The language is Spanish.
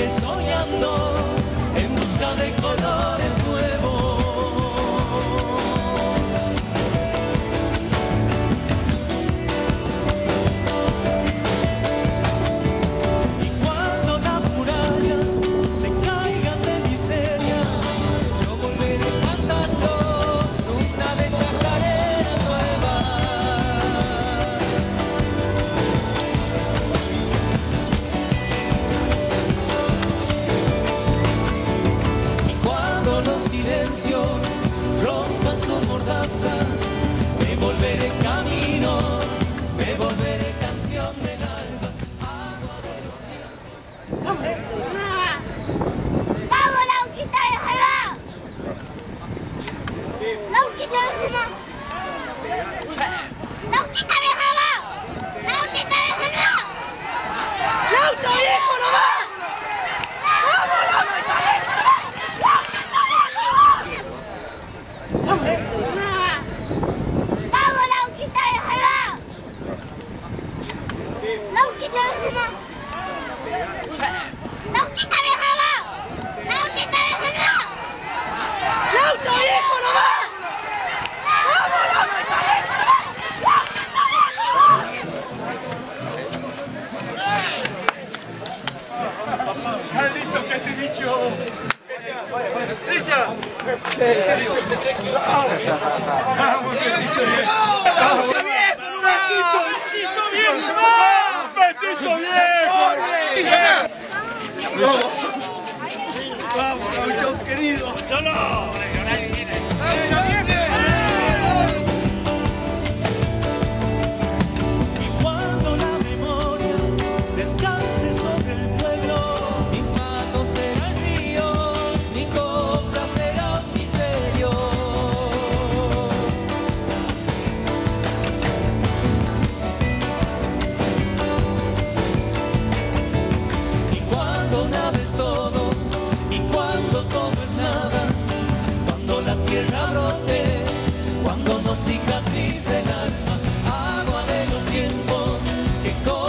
sigue soñando en busca de colores nuevos. Y cuando las murallas se caigan de miseria, yo volveré cantando una de chacarera nueva. Los silencios rompan su mordaza, me volveré camino, me volveré canción del alba, agua de los tiempos. ¡Vamos, Lauchita, déjala! ¡Lauchita, déjala! ¡Lauchita, déjala! ¡Lauchita, déjala! ¡Laucha, viejo, nomás! ¡Vamos, Lauchita, déjala! ¡Vamos, Lauchita, déjala! ¡Lauchita, déjala! ¡Lauchita, déjala! ¡Lauchita, déjala! ¡Laucha, viejo, nomás! ¡Vamos, Lauchita, déjala! ¡Está listo que este bicho! ¡Listo! ¡Vamos, petizo viejo! ¡Vamos, viejo, nomás! ¡Petizo viejo, nomás! ¡Petizo viejo! ¡Vamos, Gauchón querido! ¡Yo no! Y cuando la memoria descanse sobre el pueblo, mis manos serán míos, mi copla será un misterio. Y cuando nada es todo, y cuando todo es nada, cuando la tierra brote, cuando no cicatrice el alma, agua de los tiempos que corren.